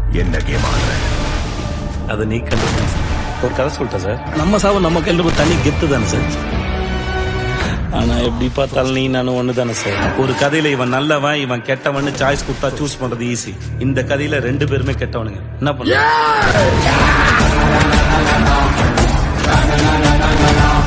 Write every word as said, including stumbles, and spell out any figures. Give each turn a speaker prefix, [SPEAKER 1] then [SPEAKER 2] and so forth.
[SPEAKER 1] என்ன கேம் ஆடுற?
[SPEAKER 2] அதை நீ கண்டுபிடிச்சு ஒரு கதை சொல்லிட்டேன் சார். நம்ம சாவு நம்ம கையில் தண்ணி கெத்து தானே சார். ஆனா எப்படி பார்த்தாலும் நீ நானும் ஒண்ணு தானே சார். ஒரு கதையில இவன் நல்லவன் இவன் கெட்டவன் சாய்ஸ் கொடுத்தா சூஸ் பண்றது ஈஸி. இந்த கதையில ரெண்டு பேருமே கெட்டவனுங்க. என்ன பண்ண